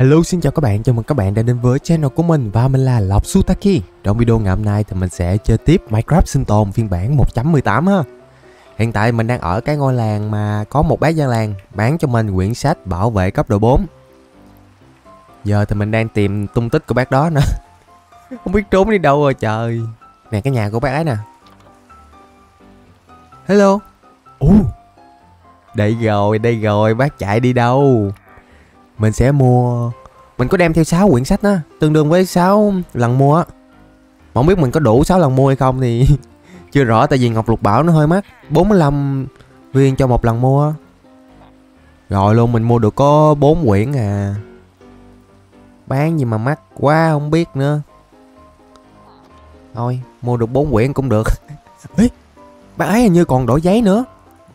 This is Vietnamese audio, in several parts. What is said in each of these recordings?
Hello, xin chào các bạn, chào mừng các bạn đã đến với channel của mình và mình là Lộc Sutaki. Trong video ngày hôm nay thì mình sẽ chơi tiếp Minecraft sinh tồn phiên bản 1.18 ha. Hiện tại mình đang ở cái ngôi làng mà có một bác dân làng bán cho mình quyển sách bảo vệ cấp độ 4. Giờ thì mình đang tìm tung tích của bác đó nữa. Không biết trốn đi đâu rồi trời. Nè cái nhà của bác ấy nè. Hello. Đây rồi, bác chạy đi đâu? Mình sẽ mua. Mình có đem theo 6 quyển sách á, tương đương với 6 lần mua á. Mà không biết mình có đủ 6 lần mua hay không thì chưa rõ, tại vì ngọc lục bảo nó hơi mắc, 45 viên cho một lần mua. Rồi luôn, mình mua được có 4 quyển à. Bán gì mà mắc quá không biết nữa. Thôi, mua được 4 quyển cũng được. Ê, bác ấy hình như còn đổi giấy nữa.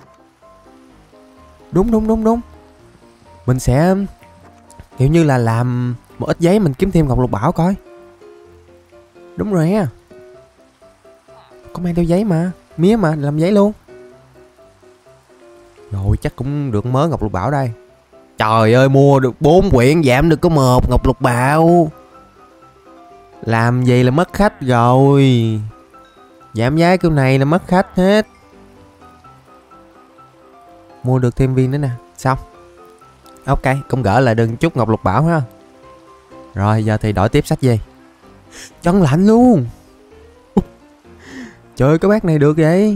Đúng. Mình sẽ kiểu như là làm một ít giấy, mình kiếm thêm ngọc lục bảo coi. Đúng rồi á. Có mang theo giấy mà, mía mà, làm giấy luôn. Rồi chắc cũng được mớ ngọc lục bảo đây. Trời ơi, mua được 4 quyển giảm được có 1 ngọc lục bảo. Làm gì là mất khách rồi. Giảm giá kiểu này là mất khách hết. Mua được thêm viên nữa nè. Xong. Ok, cũng gỡ lại đừng chút ngọc lục bảo ha. Rồi giờ thì đổi tiếp sách gì. Chân lạnh luôn. Trời ơi, cái bác này được vậy.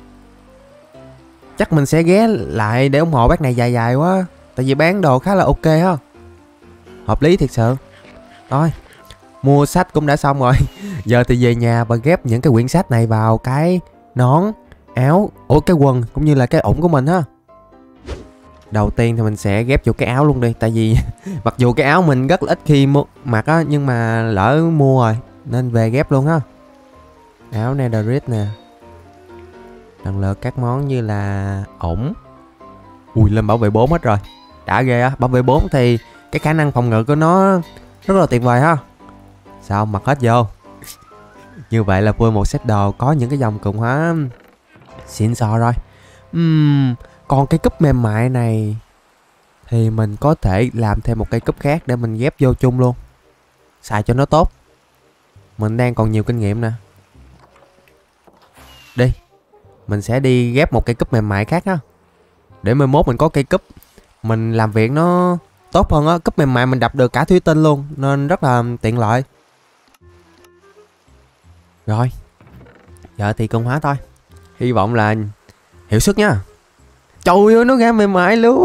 Chắc mình sẽ ghé lại để ủng hộ bác này dài dài quá. Tại vì bán đồ khá là ok ha. Hợp lý thiệt sự. Rồi, mua sách cũng đã xong rồi. Giờ thì về nhà và ghép những cái quyển sách này vào cái nón, áo, cái quần cũng như là cái ủng của mình ha. Đầu tiên thì mình sẽ ghép vô cái áo luôn đi. Tại vì mặc dù cái áo mình rất là ít khi mặc á, nhưng mà lỡ mua rồi nên về ghép luôn ha. Áo netherite nè. Lần lượt các món như là ủng. Ui, lên bảo vệ 4 hết rồi. Đã ghê á. Bảo vệ 4 thì cái khả năng phòng ngự của nó rất là tuyệt vời ha. Sao mặc hết vô. Như vậy là vừa một set đồ có những cái dòng cường hóa xịn sò rồi. Còn cái cúp mềm mại này thì mình có thể làm thêm một cây cúp khác để mình ghép vô chung luôn, xài cho nó tốt. Mình đang còn nhiều kinh nghiệm nè. Đi, mình sẽ đi ghép một cây cúp mềm mại khác á, để mai mốt mình có cây cúp mình làm việc nó tốt hơn á. Cúp mềm mại mình đập được cả thủy tinh luôn nên rất là tiện lợi. Rồi, giờ thì cường hóa thôi. Hy vọng là hiệu suất nha. Trời ơi, nó ra mềm mại luôn.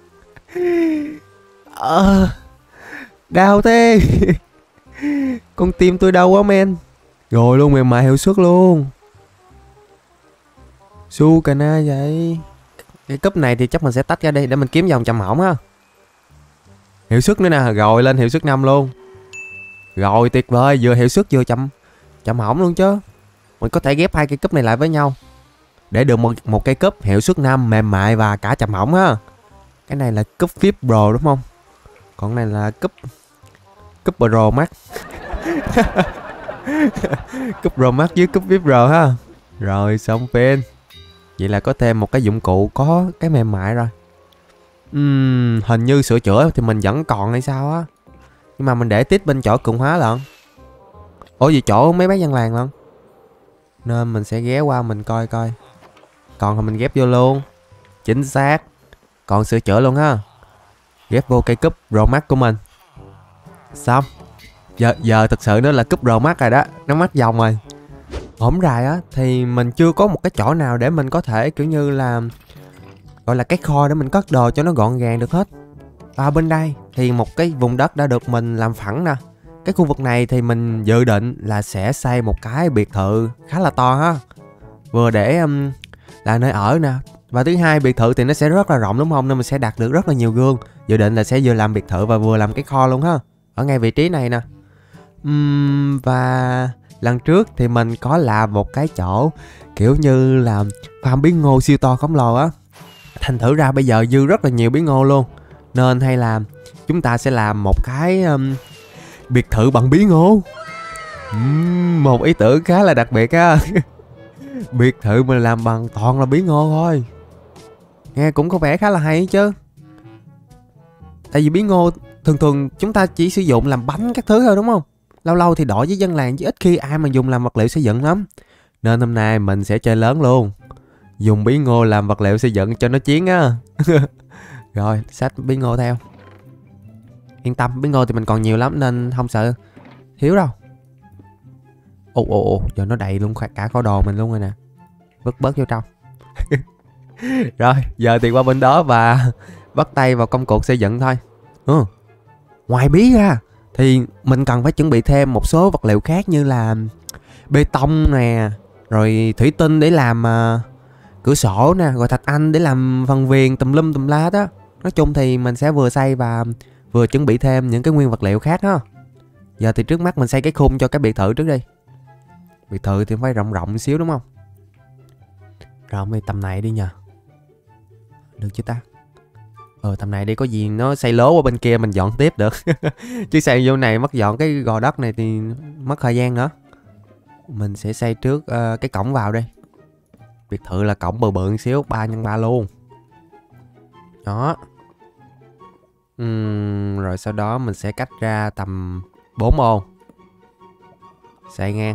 Đau thế. Con tim tôi đau quá men. Rồi luôn, mềm mại hiệu suất luôn. Su cà na vậy. Cái cúp này thì chắc mình sẽ tách ra đi để mình kiếm dòng chầm hỏng á. Hiệu suất nữa nè, rồi lên hiệu suất 5 luôn. Rồi tuyệt vời, vừa hiệu suất vừa chầm hỏng luôn chứ. Mình có thể ghép hai cây cúp này lại với nhau để được một cây cúp hiệu suất 5 mềm mại và cả chầm hỏng ha. Cái này là cúp VIP Pro đúng không? Còn này là cúp Pro Max. Cúp Pro Max với cúp VIP Pro ha. Rồi xong phên. Vậy là có thêm một cái dụng cụ có cái mềm mại rồi. Hình như sửa chữa thì mình vẫn còn hay sao á. Nhưng mà mình để tiếp bên chỗ cường hóa lận. Ủa gì chỗ mấy bác dân làng lận. Nên mình sẽ ghé qua mình coi. Còn thì mình ghép vô luôn. Chính xác. Còn sửa chữa luôn ha. Ghép vô cây cúp Pro Max của mình. Xong. Giờ thực sự nó là cúp Pro Max rồi đó. Nó mắc dòng rồi. Hổm rày á thì mình chưa có một cái chỗ nào để mình có thể kiểu như là gọi là cái kho để mình cất đồ cho nó gọn gàng được hết. Và bên đây thì một cái vùng đất đã được mình làm phẳng nè. Cái khu vực này thì mình dự định là sẽ xây một cái biệt thự khá là to ha. Vừa để là nơi ở nè. Và thứ hai, biệt thự thì nó sẽ rất là rộng đúng không? Nên mình sẽ đặt được rất là nhiều gương. Dự định là sẽ vừa làm biệt thự và vừa làm cái kho luôn ha. Ở ngay vị trí này nè. Và lần trước thì mình có làm một cái chỗ kiểu như là farm bí ngô siêu to khổng lồ á. Thành thử ra bây giờ dư rất là nhiều bí ngô luôn. Nên hay là chúng ta sẽ làm một cái biệt thự bằng bí ngô. Một ý tưởng khá là đặc biệt á. Biệt thự mình làm bằng toàn là bí ngô thôi. Nghe cũng có vẻ khá là hay chứ. Tại vì bí ngô Thường thường chúng ta chỉ sử dụng làm bánh các thứ thôi đúng không? Lâu lâu thì đổi với dân làng chứ ít khi ai mà dùng làm vật liệu xây dựng lắm. Nên hôm nay mình sẽ chơi lớn luôn. Dùng bí ngô làm vật liệu xây dựng cho nó chiến á. Rồi, xách bí ngô theo. Yên tâm, bí ngô thì mình còn nhiều lắm nên không sợ thiếu đâu. Ồ, giờ nó đầy luôn cả kho đồ mình luôn rồi nè. Vứt bớt vô trong. Rồi, giờ thì qua bên đó và bắt tay vào công cuộc xây dựng thôi. Ngoài bí ra thì mình cần phải chuẩn bị thêm một số vật liệu khác như là bê tông nè, rồi thủy tinh để làm cửa sổ nè, rồi thạch anh để làm phần viền tùm lum tùm la đó. Nói chung thì mình sẽ vừa xây và vừa chuẩn bị thêm những cái nguyên vật liệu khác đó. Giờ thì trước mắt mình xây cái khung cho cái biệt thự trước đi. Biệt thự thì phải rộng rộng xíu đúng không? Rộng thì tầm này đi nhờ. Được chưa ta? Tầm này đi, có gì nó xây lố ở bên kia mình dọn tiếp được. Chứ xây vô này mất dọn cái gò đất này thì mất thời gian nữa. Mình sẽ xây trước cái cổng vào đây. Biệt thự là cổng bự bự xíu, 3x3 luôn. Đó. Rồi sau đó mình sẽ cách ra tầm 4 ô. Xây ngang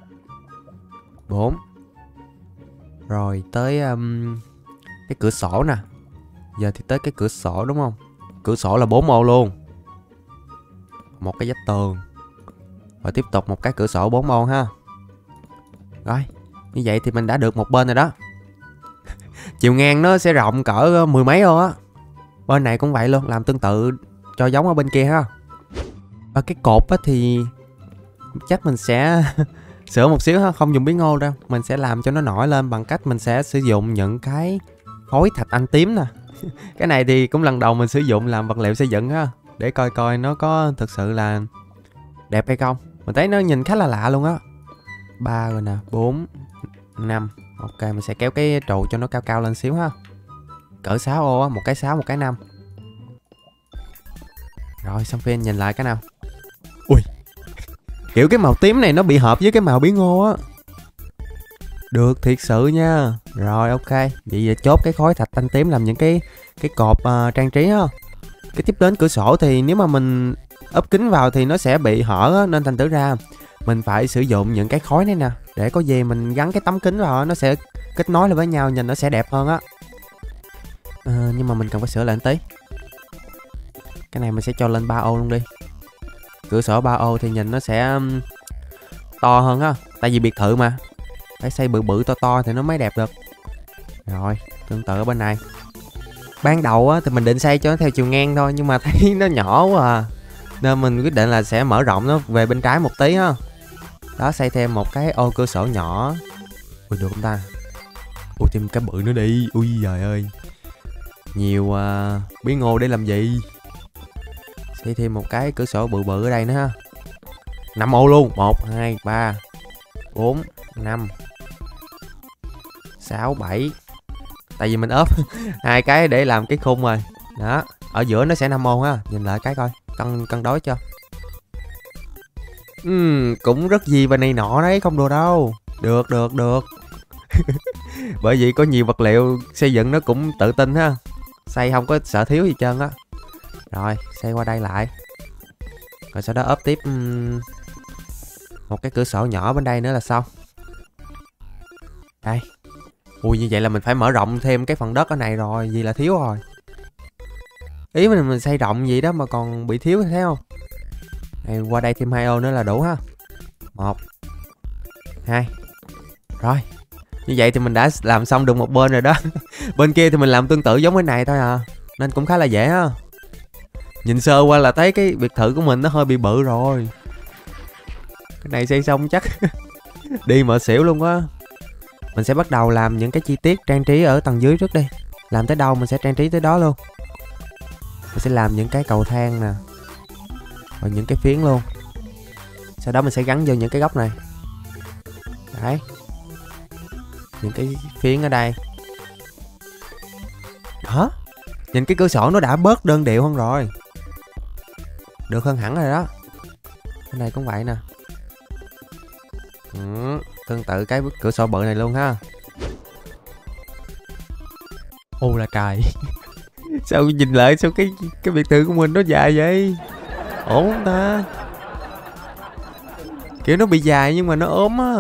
4. Rồi tới cái cửa sổ nè. Giờ thì tới cái cửa sổ đúng không? Cửa sổ là 4 ô luôn. Một cái vách tường. Rồi tiếp tục một cái cửa sổ 4 ô ha. Rồi, như vậy thì mình đã được một bên rồi đó. Chiều ngang nó sẽ rộng cỡ 10 mấy ô á. Bên này cũng vậy luôn, làm tương tự cho giống ở bên kia ha. Và cái cột á thì chắc mình sẽ sửa một xíu ha, không dùng bí ngô đâu. Mình sẽ làm cho nó nổi lên bằng cách mình sẽ sử dụng những cái khối thạch anh tím nè. Cái này thì cũng lần đầu mình sử dụng làm vật liệu xây dựng ha. Để coi coi nó có thực sự là đẹp hay không. Mình thấy nó nhìn khá là lạ luôn á. 3 rồi nè, 4, 5. Ok, mình sẽ kéo cái trụ cho nó cao cao lên xíu ha. Cỡ 6 ô á, một cái 6, một cái 5. Rồi, xong phiên nhìn lại cái nào. Ui, kiểu cái màu tím này nó bị hợp với cái màu bí ngô á. Được thiệt sự nha. Rồi ok, vậy giờ chốt cái khối thạch anh tím làm những cái cột trang trí á. Cái tiếp đến cửa sổ thì nếu mà mình ốp kính vào thì nó sẽ bị hở á, nên thành thử ra mình phải sử dụng những cái khối này nè, để có gì mình gắn cái tấm kính vào nó sẽ kết nối lại với nhau, nhìn nó sẽ đẹp hơn á. Nhưng mà mình cần phải sửa lại một tí. Cái này mình sẽ cho lên 3 ô luôn đi. Cửa sổ 3 ô thì nhìn nó sẽ to hơn á, tại vì biệt thự mà, phải xây bự bự to to thì nó mới đẹp được. Rồi, tương tự ở bên này. Ban đầu á thì mình định xây cho nó theo chiều ngang thôi, nhưng mà thấy nó nhỏ quá à, nên mình quyết định là sẽ mở rộng nó về bên trái một tí ha. Đó, xây thêm một cái ô cửa sổ nhỏ. Ui, được không ta? Ui, thêm cái bự nữa đi. Ui trời ơi, nhiều bí ngô để làm gì. Xây thêm một cái cửa sổ bự bự ở đây nữa ha. 5 ô luôn. 1, 2, 3, 4, 5, 6, 7. Tại vì mình ốp hai cái để làm cái khung rồi. Đó, ở giữa nó sẽ 5 ô ha. Nhìn lại cái coi, cân đối cho. Cũng rất gì và này nọ đấy, không đùa đâu. Được. Bởi vì có nhiều vật liệu xây dựng nó cũng tự tin ha. Xây không có sợ thiếu gì trơn á. Rồi, xây qua đây lại. Rồi sau đó ốp tiếp một cái cửa sổ nhỏ bên đây nữa là xong. Đây. Ui, như vậy là mình phải mở rộng thêm cái phần đất ở này rồi, vì là thiếu rồi. Ý mình xây rộng gì đó mà còn bị thiếu thấy không? Này, qua đây thêm 2 ô nữa là đủ ha. 1, 2. Rồi. Như vậy thì mình đã làm xong được một bên rồi đó. Bên kia thì mình làm tương tự giống cái này thôi à, nên cũng khá là dễ ha. Nhìn sơ qua là thấy cái biệt thự của mình nó hơi bị bự rồi. Cái này xây xong chắc đi mở xỉu luôn á. Mình sẽ bắt đầu làm những cái chi tiết trang trí ở tầng dưới trước đi. Làm tới đâu mình sẽ trang trí tới đó luôn. Mình sẽ làm những cái cầu thang nè, rồi những cái phiến luôn. Sau đó mình sẽ gắn vô những cái góc này. Đấy, những cái phiến ở đây. Hả? Nhìn cái cửa sổ nó đã bớt đơn điệu hơn rồi. Được hơn hẳn rồi đó. Cái này cũng vậy nè. Tương tự cái cửa sổ bự này luôn ha. Ô là trời. Sao nhìn lại sao cái biệt thự của mình nó dài vậy? Ổn không ta? Kiểu nó bị dài nhưng mà nó ốm á.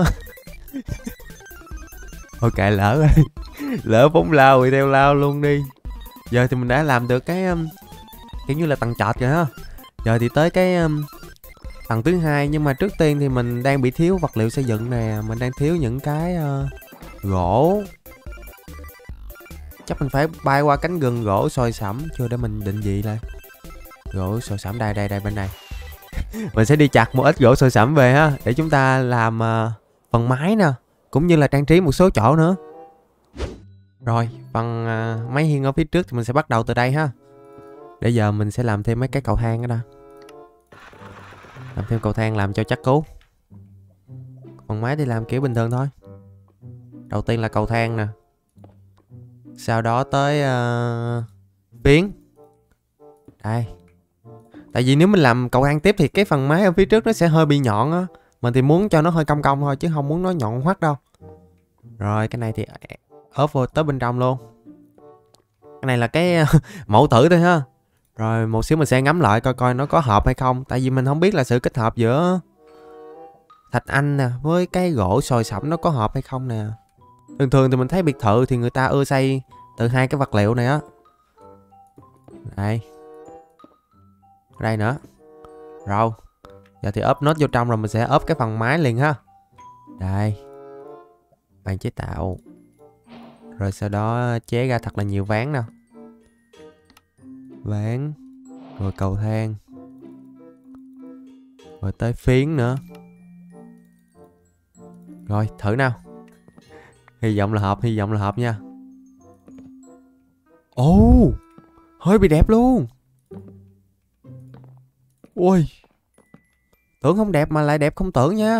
Thôi kệ lỡ rồi. Lỡ phóng lao thì theo lao luôn đi. Giờ thì mình đã làm được cái kiểu như là tầng trệt rồi ha. Giờ thì tới cái tầng thứ hai, nhưng mà trước tiên thì mình đang bị thiếu vật liệu xây dựng nè, mình đang thiếu những cái gỗ. Chắc mình phải bay qua cánh rừng gỗ sồi sẫm chưa để mình định vị lại. Gỗ sồi sẫm đây bên này. Mình sẽ đi chặt một ít gỗ sồi sẫm về ha, để chúng ta làm phần mái nè, cũng như là trang trí một số chỗ nữa. Rồi, phần máy hiên ở phía trước thì mình sẽ bắt đầu từ đây ha. Để giờ mình sẽ làm thêm mấy cái cầu thang đó. Làm thêm cầu thang làm cho chắc cú. Phần mái thì làm kiểu bình thường thôi. Đầu tiên là cầu thang nè. Sau đó tới phiến. Đây. Tại vì nếu mình làm cầu thang tiếp thì cái phần mái ở phía trước nó sẽ hơi bị nhọn á. Mình thì muốn cho nó hơi cong cong thôi, chứ không muốn nó nhọn hoắt đâu. Rồi cái này thì ốp vô tới bên trong luôn. Cái này là cái mẫu thử thôi ha. Rồi một xíu mình sẽ ngắm lại coi coi nó có hợp hay không. Tại vì mình không biết là sự kết hợp giữa thạch anh nè với cái gỗ sồi sẫm nó có hợp hay không nè. Thường thường thì mình thấy biệt thự thì người ta ưa xây từ hai cái vật liệu này á. Đây. Đây nữa. Rồi. Giờ thì ốp nốt vô trong rồi mình sẽ ốp cái phần mái liền ha. Đây. Bàn chế tạo. Rồi sau đó chế ra thật là nhiều ván nè. Ván. Rồi cầu thang. Rồi tới phiến nữa. Rồi thử nào. Hy vọng là hợp nha. Ồ, hơi bị đẹp luôn. Ui, tưởng không đẹp mà lại đẹp không tưởng nha.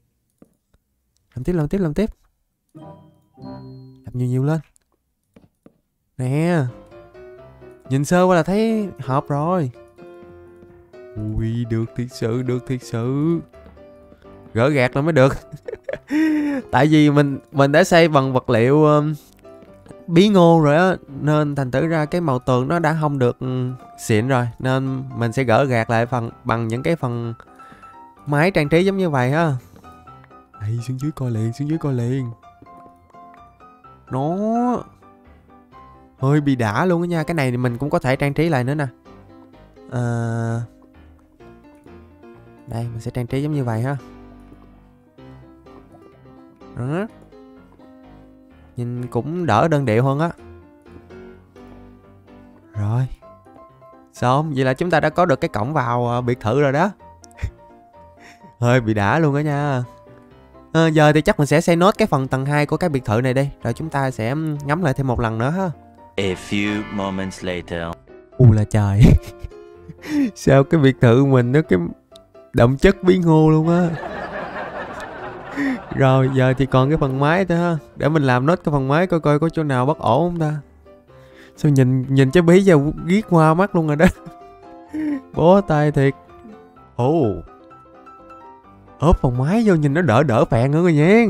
Làm tiếp. Làm nhiều lên. Nè. Nhìn sơ qua là thấy hợp rồi. Ui, được thiệt sự. Gỡ gạt là mới được. Tại vì mình đã xây bằng vật liệu bí ngô rồi á, nên thành thử ra cái màu tường nó đã không được xịn rồi, nên mình sẽ gỡ gạt lại bằng những cái phần mái trang trí giống như vậy ha. Đây, xuống dưới coi liền. Nó hơi bị đã luôn á nha. Cái này thì mình cũng có thể trang trí lại nữa nè. Đây, mình sẽ trang trí giống như vậy ha. Đó. Nhìn cũng đỡ đơn điệu hơn á. Rồi. Xong, vậy là chúng ta đã có được cái cổng vào biệt thự rồi đó. Hơi bị đã luôn á nha. Giờ thì chắc mình sẽ xây nốt cái phần tầng 2 của cái biệt thự này đi. Rồi chúng ta sẽ ngắm lại thêm một lần nữa ha. A few moments later. Là trời. Sao cái biệt thự mình nó cái đậm chất bí ngô luôn á. Rồi giờ thì còn cái phần mái thôi ha. Để mình làm nốt cái phần mái coi coi có chỗ nào bất ổn không ta. Sao nhìn trái bí giờ ghét hoa mắt luôn rồi đó. Bó tay thiệt. Ốp phần mái vô nhìn nó đỡ phèn nữa rồi nha.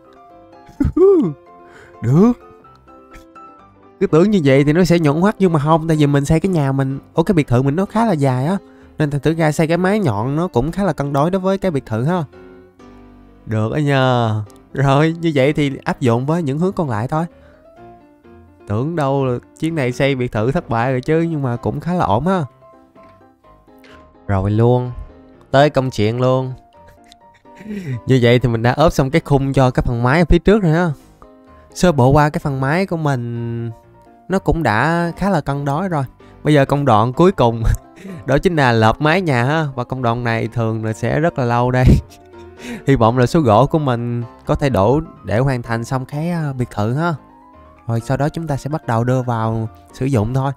Được. Cứ tưởng như vậy thì nó sẽ nhọn hoắt, nhưng mà không. Tại vì mình xây cái nhà mình, cái biệt thự mình nó khá là dài á, nên thành thử ra xây cái mái nhọn nó cũng khá là cân đối với cái biệt thự ha. Được á nha. Rồi như vậy thì áp dụng với những hướng còn lại thôi. Tưởng đâu là chuyến này xây biệt thự thất bại rồi chứ, nhưng mà cũng khá là ổn ha. Rồi luôn. Tới công chuyện luôn. Như vậy thì mình đã ốp xong cái khung cho cái phần mái ở phía trước rồi ha. Sơ bộ qua cái phần mái của mình nó cũng đã khá là cân đối rồi. Bây giờ công đoạn cuối cùng đó chính là lợp mái nhà ha. Và công đoạn này thường là sẽ rất là lâu đây. Hy vọng là số gỗ của mình có thể đủ để hoàn thành xong cái biệt thự ha. Rồi sau đó chúng ta sẽ bắt đầu đưa vào sử dụng thôi.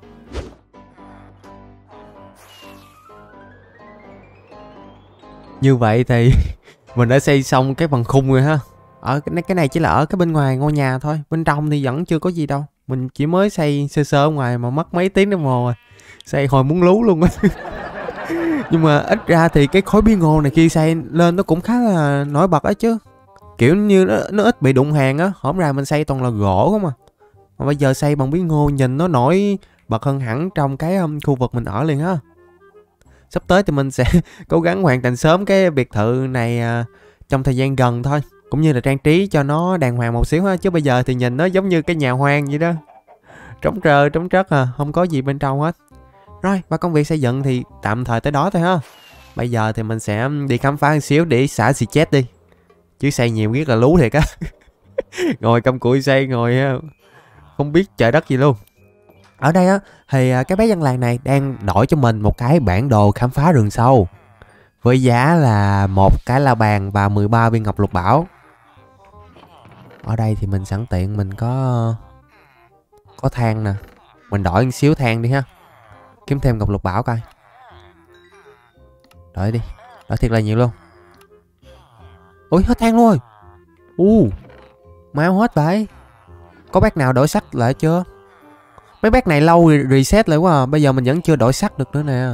Như vậy thì mình đã xây xong cái phần khung rồi ha. Ở cái này chỉ là ở cái bên ngoài ngôi nhà thôi. Bên trong thì vẫn chưa có gì đâu. Mình chỉ mới xây sơ sơ ở ngoài mà mất mấy tiếng đồng hồ rồi. Xây hồi muốn lú luôn á. Nhưng mà ít ra thì cái khối bí ngô này khi xây lên nó cũng khá là nổi bật á chứ. Kiểu như nó ít bị đụng hàng á. Hổm ra mình xây toàn là gỗ không à. Mà bây giờ xây bằng bí ngô nhìn nó nổi bật hơn hẳn trong cái khu vực mình ở liền á. Sắp tới thì mình sẽ cố gắng hoàn thành sớm cái biệt thự này trong thời gian gần thôi. Cũng như là trang trí cho nó đàng hoàng một xíu ha. Chứ bây giờ thì nhìn nó giống như cái nhà hoang vậy đó. Trống trơ, trống trất à, không có gì bên trong hết. Rồi, và công việc xây dựng thì tạm thời tới đó thôi ha. Bây giờ thì mình sẽ đi khám phá một xíu để xả xì chết đi. Chứ xây nhiều biết là lú thiệt á. Ngồi cầm cụi xây, ngồi không biết trời đất gì luôn. Ở đây á, thì cái bé dân làng này đang đổi cho mình một cái bản đồ khám phá rừng sâu. Với giá là một cái la bàn và 13 viên ngọc lục bảo. Ở đây thì mình sẵn tiện mình có than nè. Mình đổi một xíu than đi ha. Kiếm thêm ngọc lục bảo coi. Đổi đi. Đổi thiệt là nhiều luôn. Ui hết than luôn rồi. Mau hết vậy. Có bác nào đổi sắt lại chưa? Mấy bác này lâu reset lại quá à. Bây giờ mình vẫn chưa đổi sắt được nữa nè.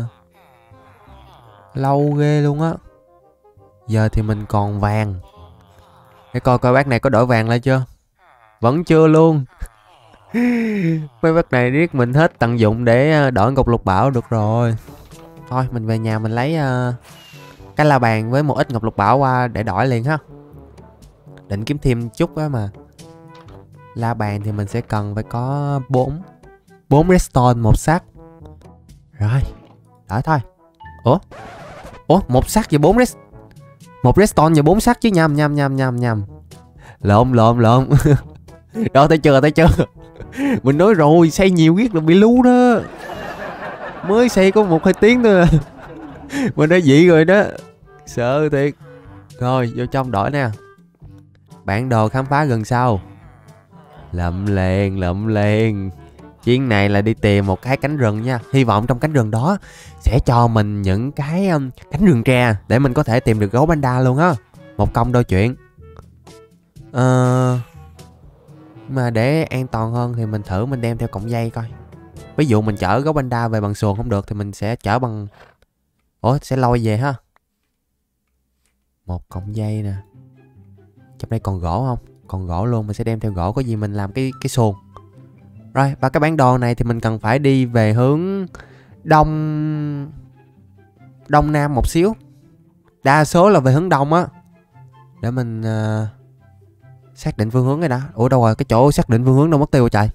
Lâu ghê luôn á. Giờ thì mình còn vàng. Để coi coi bác này có đổi vàng lại chưa. Vẫn chưa luôn. Mấy bác này riết mình hết tận dụng để đổi ngọc lục bảo được rồi. Thôi mình về nhà mình lấy cái la bàn với một ít ngọc lục bảo qua để đổi liền ha. Định kiếm thêm chút á mà. La bàn thì mình sẽ cần phải có 4 redstone, một sắt. Rồi, đổi thôi. Ủa, một sắt và 4 redstone. Một redstone và 4 sắt chứ nhầm. Lộn. Đó thấy chưa? Mình nói rồi, xây nhiều biết là bị lú đó. Mới xây có 1-2 tiếng thôi à. Mình đã dị rồi đó. Sợ thiệt. Rồi, vô trong đổi nè. Bản đồ khám phá gần sau. Lậm liền. Chuyến này là đi tìm một cái cánh rừng nha. Hy vọng trong cánh rừng đó sẽ cho mình những cái cánh rừng tre để mình có thể tìm được gấu panda luôn á. Một công đôi chuyện. Mà để an toàn hơn thì mình thử mình đem theo cọng dây coi. Ví dụ mình chở gấu panda về bằng xuồng không được thì mình sẽ chở bằng... sẽ lôi về ha. Một cọng dây nè. Trong đây còn gỗ không? Còn gỗ luôn, mình sẽ đem theo gỗ, có gì mình làm cái xuồng. Rồi, và cái bản đồ này thì mình cần phải đi về hướng đông nam một xíu. Đa số là về hướng đông á. Để mình xác định phương hướng cái đã. Ủa đâu rồi, cái chỗ xác định phương hướng đâu mất tiêu rồi trời.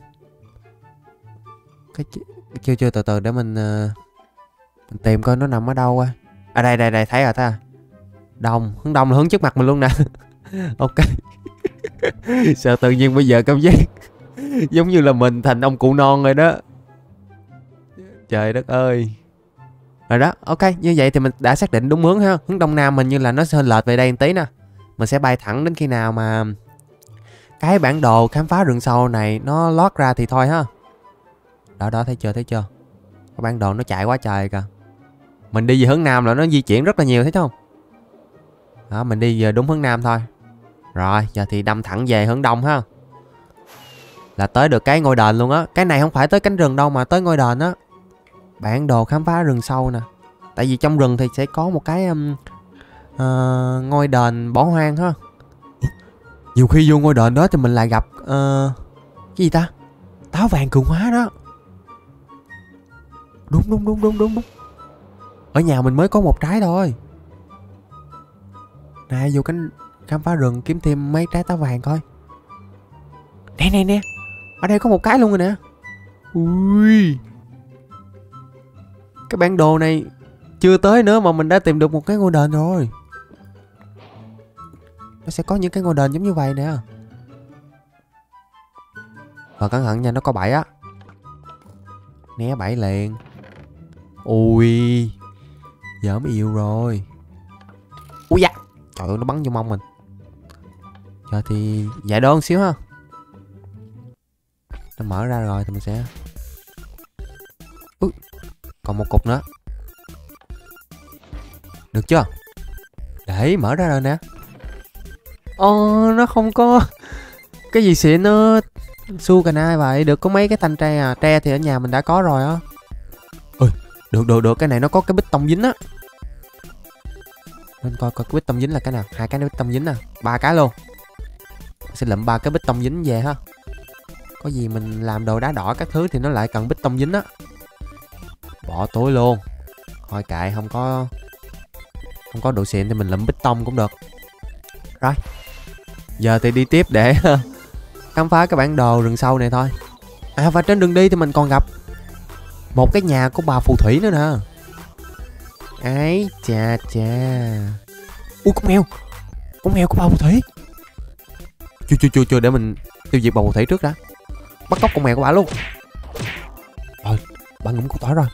Chưa từ từ để mình tìm coi nó nằm ở đâu á. À đây thấy rồi ta. Hướng đông là hướng trước mặt mình luôn nè. Ok. Sao tự nhiên bây giờ cảm giác giống như là mình thành ông cụ non rồi đó. Trời đất ơi. Rồi đó, ok, như vậy thì mình đã xác định đúng hướng ha. Hướng đông nam mình như là nó sẽ lệch về đây một tí nè. Mình sẽ bay thẳng đến khi nào mà cái bản đồ khám phá rừng sâu này nó lót ra thì thôi ha. Đó, thấy chưa? Cái bản đồ nó chạy quá trời kìa. Mình đi về hướng nam là nó di chuyển rất là nhiều, thấy không? Đó, mình đi về đúng hướng nam thôi. Rồi, giờ thì đâm thẳng về hướng đông ha. Là tới được cái ngôi đền luôn á. Cái này không phải tới cánh rừng đâu mà tới ngôi đền á. Bản đồ khám phá rừng sâu nè. Tại vì trong rừng thì sẽ có một cái ngôi đền bỏ hoang ha. Nhiều khi vô ngôi đền đó thì mình lại gặp cái gì ta? Táo vàng cường hóa đó. Đúng. Ở nhà mình mới có một trái thôi. Nè, vô cánh khám phá rừng kiếm thêm mấy trái táo vàng coi. Nè. Ở đây có một cái luôn rồi nè. Ui. Cái bản đồ này chưa tới nữa mà mình đã tìm được một cái ngôi đền rồi. Nó sẽ có những cái ngôi đền giống như vậy nè. Và cẩn thận nha, nó có bẫy á. Né bẫy liền. Ui. Giờ mới yêu rồi. Ui da. Trời ơi, nó bắn vô mông mình. Giờ thì giải đố một xíu ha. Nó mở ra rồi thì mình sẽ... Ui. Còn một cục nữa. Được chưa? Để mở ra rồi nè. Nó không có cái gì xịn nữa. Su cà nai vậy. Được có mấy cái thanh tre à. Tre thì ở nhà mình đã có rồi á. Ui. Được. Cái này nó có cái bích tông dính á. Nên coi cái bích tông dính là cái nào. 2 cái bích tông dính nè. 3 cái luôn. Sẽ lượm 3 cái bích tông dính về ha. Có gì mình làm đồ đá đỏ các thứ thì nó lại cần bích tông dính á. Bỏ túi luôn. Thôi kệ, không có độ xịn thì mình lụm bích tông cũng được. Rồi. Giờ thì đi tiếp để khám phá cái bản đồ rừng sâu này thôi. À, và trên đường đi thì mình còn gặp một cái nhà của bà phù thủy nữa nè. Ấy chà chà. Ui, con mèo của bà phù thủy. Chưa, để mình tiêu diệt bà phù thủy trước đã. Bắt cóc con mèo của bà luôn. Rồi, bà ngủm củ tỏi rồi.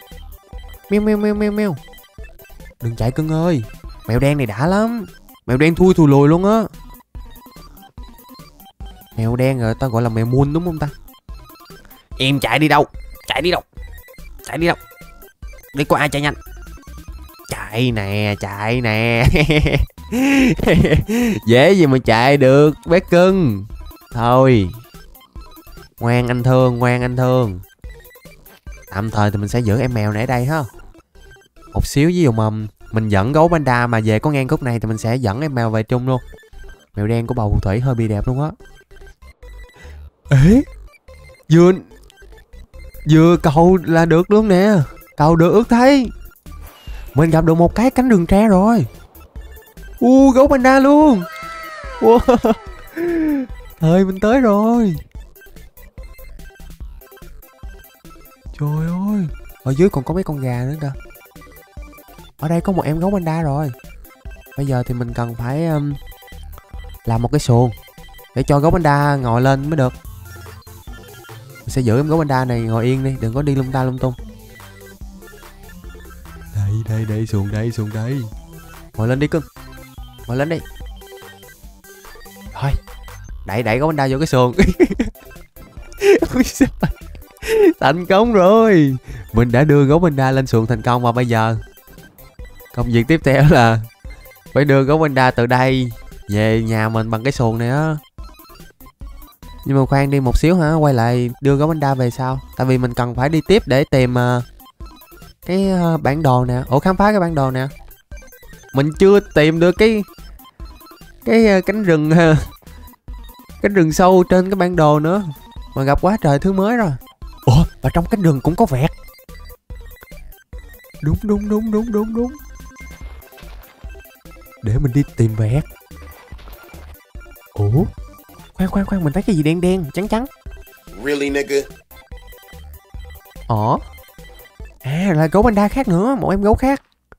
Meo. Đừng chạy cưng ơi. Mèo đen này đã lắm. Mèo đen thui lùi luôn á. Mèo đen rồi ta gọi là mèo muôn đúng không ta? Em chạy đi đâu? Đi có ai chạy nhanh? Chạy nè. Dễ gì mà chạy được bé cưng. Thôi, ngoan anh thương. Tạm thời thì mình sẽ giữ em mèo này ở đây ha. Một xíu ví dụ mà mình dẫn gấu panda mà về có ngang khúc này thì mình sẽ dẫn em mèo về chung luôn. Mèo đen của bầu phù thủy hơi bị đẹp luôn á. Ê, vừa cầu là được luôn nè. Cầu được ước thấy. Mình gặp được một cái cánh rừng tre rồi. Gấu panda luôn. Wow. Thời mình tới rồi. Trời ơi, ở dưới còn có mấy con gà nữa kìa. Ở đây có một em gấu panda rồi. Bây giờ thì mình cần phải làm một cái xuồng để cho gấu panda ngồi lên mới được. Mình sẽ giữ em gấu panda này ngồi yên đi, đừng có đi lung ta lung tung. Đây, xuồng đây. Ngồi lên đi cưng. Ngồi lên đi. Thôi, đẩy gấu panda vô cái xuồng. Thành công rồi. Mình đã đưa gấu panda lên xuồng thành công. Và bây giờ công việc tiếp theo là phải đưa gấu panda từ đây về nhà mình bằng cái xuồng này á. Nhưng mà khoan đi một xíu hả. Quay lại đưa gấu panda về sau. Tại vì mình cần phải đi tiếp để tìm cái bản đồ nè. Khám phá cái bản đồ nè. Mình chưa tìm được cái cánh rừng cánh rừng sâu trên cái bản đồ nữa. Mà gặp quá trời thứ mới rồi. Và trong cánh rừng cũng có vẹt. Đúng. Để mình đi tìm vẹt. Khoan, mình thấy cái gì đen trắng. Really nigga? Là gấu panda khác nữa, một em gấu khác.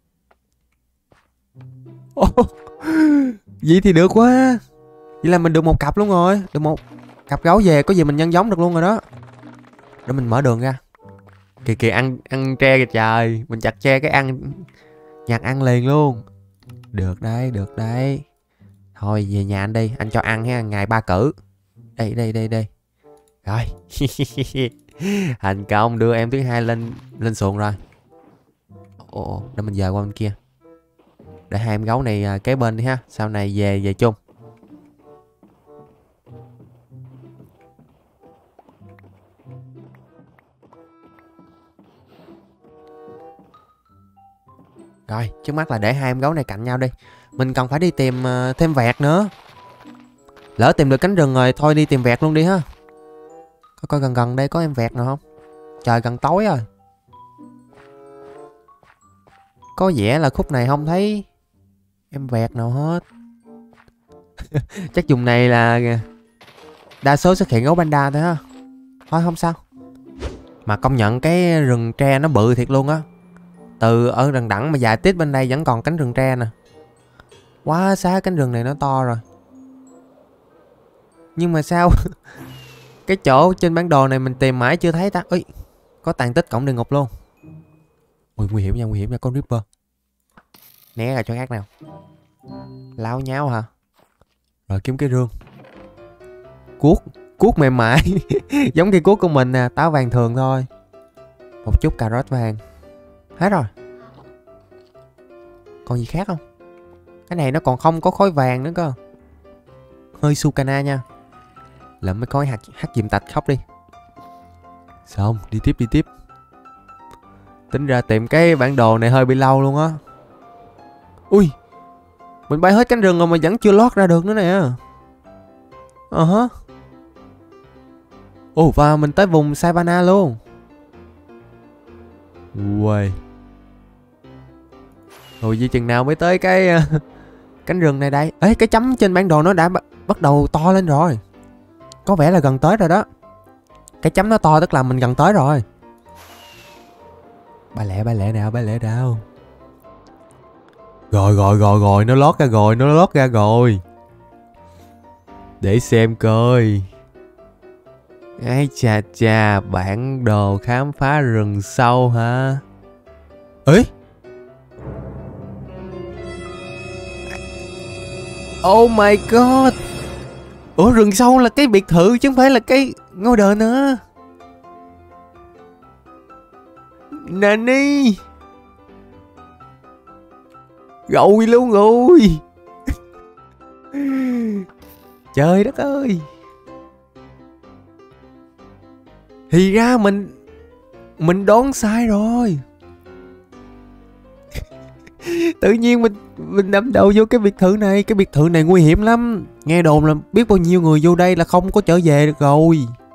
Vậy thì được quá. Vậy là mình được một cặp luôn rồi. Được một cặp gấu về, có gì mình nhân giống được luôn rồi đó. Để mình mở đường ra. Kìa ăn tre kìa trời. Mình chặt tre cái nhặt ăn liền luôn. Được đấy. Thôi về nhà anh đi. Anh cho ăn ha, ngày 3 cử. Đây. Rồi. Thành công, đưa em thứ hai lên xuồng rồi. Để mình dời qua bên kia. Để hai em gấu này kế bên đi ha. Sau này về chung. Rồi, trước mắt là để hai em gấu này cạnh nhau đi. Mình cần phải đi tìm thêm vẹt nữa. Lỡ tìm được cánh rừng rồi, thôi đi tìm vẹt luôn đi ha. Coi gần đây có em vẹt nào không? Trời gần tối rồi. Có vẻ là khúc này không thấy em vẹt nào hết. Chắc vùng này là đa số xuất hiện gấu panda thôi ha. Thôi không sao. Mà công nhận cái rừng tre nó bự thiệt luôn á. Từ ở đằng đẵng mà dài tít bên đây vẫn còn cánh rừng tre nè. Quá xá cánh rừng này nó to rồi. Nhưng mà sao cái chỗ trên bản đồ này mình tìm mãi chưa thấy ta. Ui, có tàn tích cổng địa ngục luôn. Ui, nguy hiểm nha, con Ripper. Né ra chỗ khác nào. Láo nháo hả? Rồi kiếm cái rương. Cuốc mềm mại. Giống cây cuốc của mình nè, táo vàng thường thôi. Một chút cà rốt vàng. Hết rồi. Còn gì khác không? Cái này nó còn không có khối vàng nữa cơ. Hơi Sukana nha. Lượm mấy khối hắc diệm tạch khóc đi. Xong, đi tiếp. Tính ra tìm cái bản đồ này hơi bị lâu luôn á. Ui, mình bay hết cánh rừng rồi mà vẫn chưa lót ra được nữa nè. Ồ, và mình tới vùng Savannah luôn. Uầy. Rồi gì chừng nào mới tới cái cánh rừng này đây. Ê, cái chấm trên bản đồ nó đã bắt đầu to lên rồi. Có vẻ là gần tới rồi đó. Cái chấm nó to tức là mình gần tới rồi. Ba lẹ nào. Rồi, nó lót ra rồi. Để xem coi. Ây chà, bản đồ khám phá rừng sâu hả? Ê! Oh my god! Ủa, rừng sâu là cái biệt thự chứ không phải là cái ngôi đền nữa. Nani! Rồi luôn rồi. Trời đất ơi. Thì ra mình đoán sai rồi. Tự nhiên mình đâm đầu vô cái biệt thự này. Cái biệt thự này nguy hiểm lắm. Nghe đồn là biết bao nhiêu người vô đây là không có trở về được rồi.